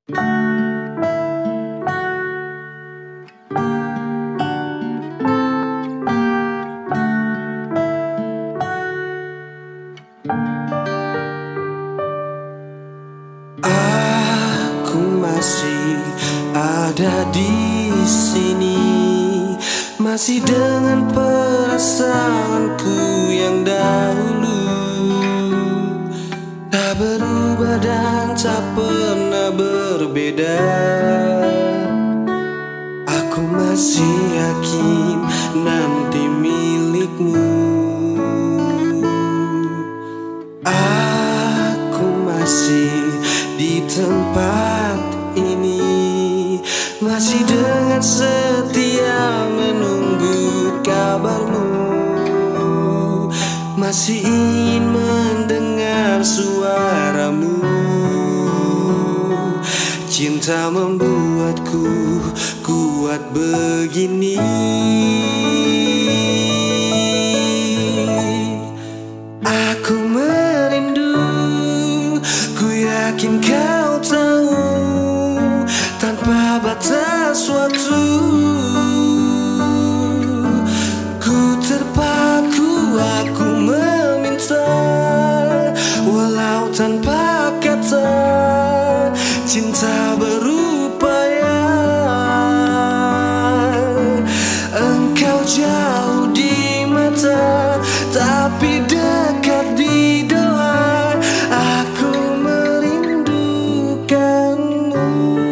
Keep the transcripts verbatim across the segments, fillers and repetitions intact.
Aku masih ada di sini, masih dengan perasaanku yang dahulu, tak berubah dan tak pernah berbeda. Aku masih yakin nanti milikmu. Aku masih di tempat ini, masih dengan setia menunggu kabarmu, masih ingin mendengar suaramu. Cinta membuatku kuat begini. Aku merindu, ku yakin kau tahu, tanpa batas waktu. Ku terpaku, aku meminta, walau tanpa kata. Cinta berupaya, engkau jauh di mata, tapi dekat di doa. Aku merindukanmu.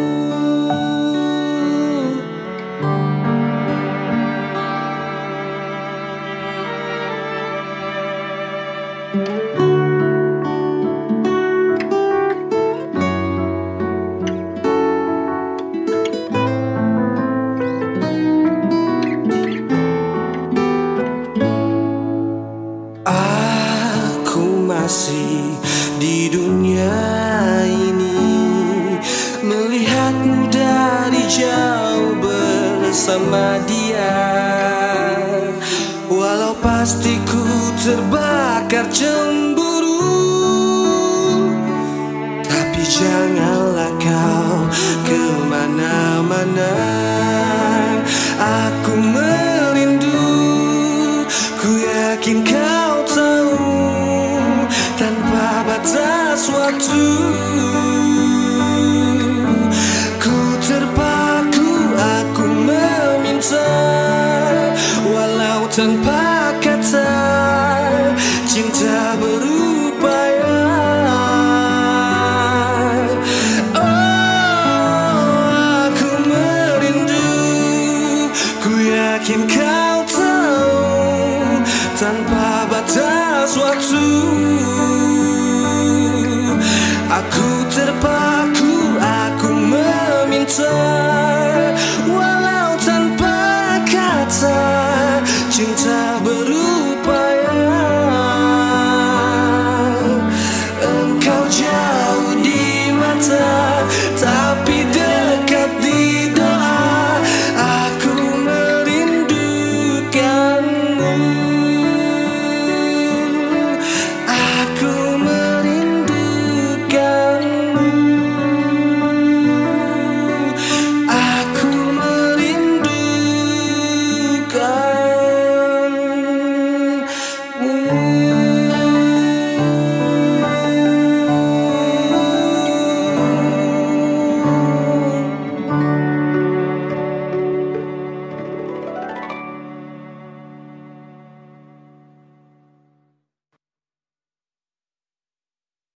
Aku masih di dunia ini, melihatmu dari jauh bersama dia. Walau pasti ku terbakar cemburu, tapi janganlah kau kemana-mana. Aku merindu, ku yakin kau tahu, tanpa batas waktu. Ku terpaku, aku meminta, walau tanpa kata. Cinta berupaya, oh, aku merindu, ku yakin kau tahu, tanpa batas waktu. Aku terpaku, aku meminta, walau tanpa kata. Cinta berupaya, engkau jauh di mata,